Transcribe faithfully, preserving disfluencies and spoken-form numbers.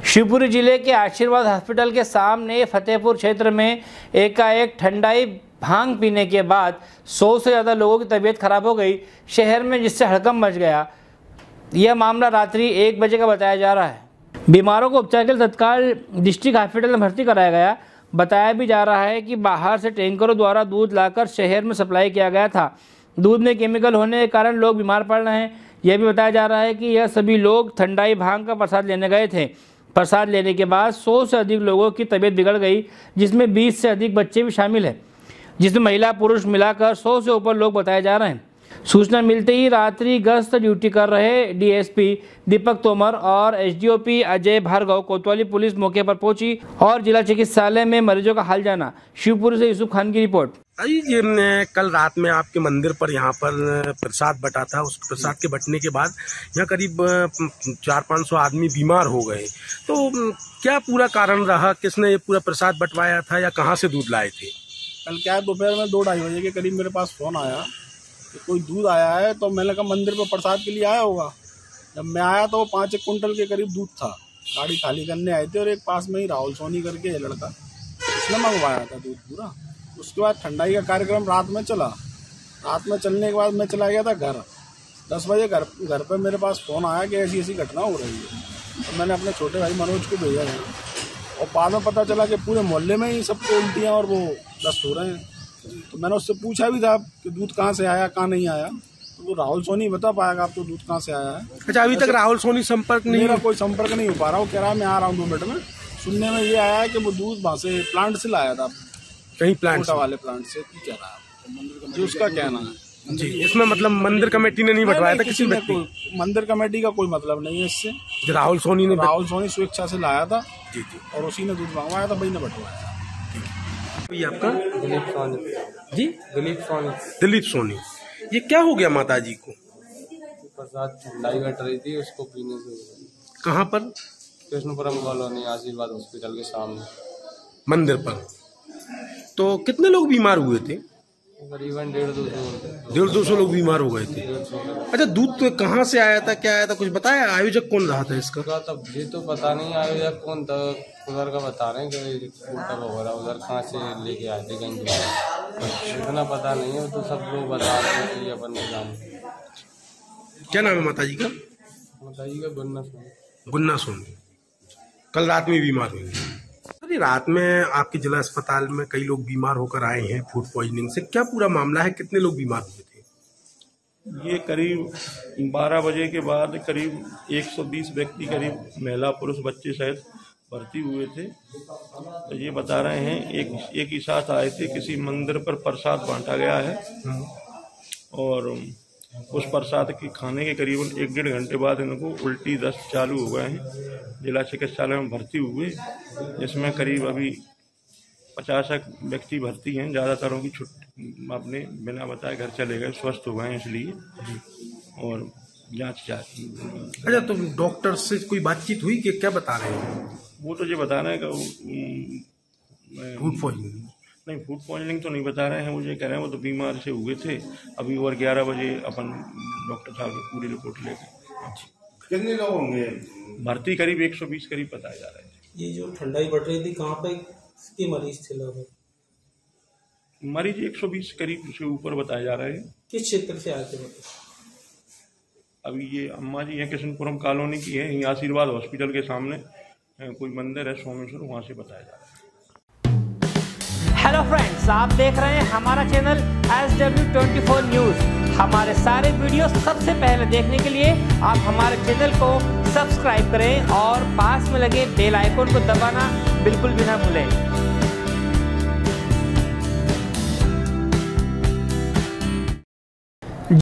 शिवपुरी जिले के आशीर्वाद हॉस्पिटल के सामने फतेहपुर क्षेत्र में एकाएक ठंडाई भांग पीने के बाद सौ से ज़्यादा लोगों की तबीयत खराब हो गई शहर में, जिससे हड़कंप मच गया। यह मामला रात्रि एक बजे का बताया जा रहा है। बीमारों को उपचार के लिए तत्काल डिस्ट्रिक्ट हॉस्पिटल में भर्ती कराया गया। बताया भी जा रहा है कि बाहर से टैंकरों द्वारा दूध लाकर शहर में सप्लाई किया गया था। दूध में केमिकल होने के कारण लोग बीमार पड़ रहे हैं। यह भी बताया जा रहा है कि यह सभी लोग ठंडाई भांग का प्रसाद लेने गए थे। प्रसाद लेने के बाद सौ से अधिक लोगों की तबीयत बिगड़ गई, जिसमें बीस से अधिक बच्चे भी शामिल हैं, जिसमें महिला पुरुष मिलाकर सौ से ऊपर लोग बताए जा रहे हैं। सूचना मिलते ही रात्रि गश्त ड्यूटी कर रहे डीएसपी दीपक तोमर और एसडीओपी अजय भार्गव कोतवाली पुलिस मौके पर पहुंची और जिला चिकित्सालय में मरीजों का हाल जाना। शिवपुरी से यूसुफ खान की रिपोर्ट। ये कल रात में आपके मंदिर पर यहाँ पर प्रसाद बटा था। उस प्रसाद के बटने के बाद यहाँ करीब चार पाँच सौ आदमी बीमार हो गए। तो क्या पूरा कारण रहा, किसने ये पूरा प्रसाद बंटवाया था या कहाँ से दूध लाए थे? कल क्या है, दोपहर में दो ढाई बजे के करीब मेरे पास फ़ोन आया कि कोई दूध आया है। तो मैंने कहा मंदिर पर प्रसाद के लिए आया होगा। जब मैं आया तो पाँच एक कुंटल के करीब दूध था। गाड़ी खाली करने आए थे और एक पास में ही राहुल सोनी करके ये लड़का, उसने मंगवाया था दूध पूरा। उसके बाद ठंडाई का कार्यक्रम रात में चला। रात में चलने के बाद मैं चला गया था घर। दस बजे घर घर पर मेरे पास फ़ोन आया कि ऐसी ऐसी घटना हो रही है। तो मैंने अपने छोटे भाई मनोज को भेजा है और बाद में पता चला कि पूरे मोहल्ले में ही सबको उल्टियाँ और वो दस्त हो रहे हैं। तो मैंने उससे पूछा भी था कि दूध कहाँ से आया, कहाँ नहीं आया। तो वो राहुल सोनी बता पाएगा आप तो दूध कहाँ से आया है। अच्छा, अभी तक राहुल सोनी संपर्क नहीं? मेरा कोई संपर्क नहीं हो पा रहा। वो कह रहा है मैं आ रहा हूँ दो मिनट में। सुनने में ये आया है कि वो दूध वहाँ से प्लांट से लाया था, कहीं प्लांट वाले प्लांट से। कह रहा है जो उसका कहना है जी। इसमें मतलब मंदिर कमेटी ने नहीं बंटवाया था किसी ने? मंदिर कमेटी का कोई मतलब नहीं है इससे। राहुल सोनी ने राहुल सोनी स्वेच्छा से लाया था जी जी, और उसी ने दूध मंगवाया था, वही ने बंटवाया। ये आपका दिलीप सोनी जी? दिलीप सोनी दिलीप सोनी। ये क्या हो गया माता जी को? प्रसाद ठंडाई घट रही थी, उसको पीने से। कहाँ पर? कृष्णपुरम कॉलोनी आशीर्वाद हॉस्पिटल के सामने मंदिर पर। तो कितने लोग बीमार हुए थे? करीबन डेढ़ दो सौ डेढ़ दो सौ लोग बीमार हो गए थे। अच्छा, दूध तो कहाँ से आया था, क्या आया था, कुछ बताया? आयोजक कौन रहा था इसका? तब ये तो पता नहीं आयोजक कौन था। उधर का बता रहे हैं कि वगैरह उधर कहाँ से लेके आए थे, कहीं इतना पता नहीं है। तो सब लोग बता रहे हैं कि अपन नाम। क्या नाम है माता जी का? माता जी का गुन्ना सोनी। गुन्ना सोनी कल रात में बीमार हुई। अरे रात में आपके जिला अस्पताल में कई लोग बीमार होकर आए हैं फूड पॉइजनिंग से। क्या पूरा मामला है, कितने लोग बीमार हुए थे? ये करीब बारह बजे के बाद करीब एक सौ बीस व्यक्ति, करीब महिला पुरुष बच्चे सहित भर्ती हुए थे। तो ये बता रहे हैं एक एक ही साथ आए थे। किसी मंदिर पर प्रसाद बांटा गया है और उस प्रसाद के खाने के करीबन एक डेढ़ घंटे बाद इनको उल्टी दस्त चालू हो गए हैं। जिला चिकित्सालय में भर्ती हुए, जिसमें करीब अभी पचास व्यक्ति भर्ती हैं। ज़्यादातरों की छुट्टी अपने बिना बताए घर चले गए, स्वस्थ हो गए इसलिए, और जांच जाती। अच्छा, तो डॉक्टर से कोई बातचीत हुई कि क्या बता रहे हैं? वो तो ये बता रहे हैं कि फूड पॉइजनिंग नहीं, फूड पॉइजनिंग तो नहीं बता रहे हैं। वो ये कह रहे हैं वो तो बीमार से हुए थे। अभी और ग्यारह बजे अपन डॉक्टर साहब की पूरी रिपोर्ट लेकर। कितने लोग होंगे भर्ती? करीब एक सौ बीस करीब बताए जा रहे थे। ये जो ठंडाई बढ़ रही थी, कहाँ पे किसके मरीज थे लोग? मरीज एक सौ बीस करीब से ऊपर बताए जा रहे हैं। किस क्षेत्र से आए थे? अभी ये अम्मा जी है, कृष्णपुरम कॉलोनी की है। यहाँ आशीर्वाद हॉस्पिटल के सामने कोई मंदिर है सोमेश्वर, वहाँ से बताया जा रहा है। हेलो फ्रेंड्स, आप देख रहे हैं हमारा channel S W twenty four news. हमारे सारे वीडियो सबसे पहले देखने के लिए आप हमारे चैनल को सब्सक्राइब करें और पास में लगे बेल आइकन को दबाना बिल्कुल भी ना भूलें।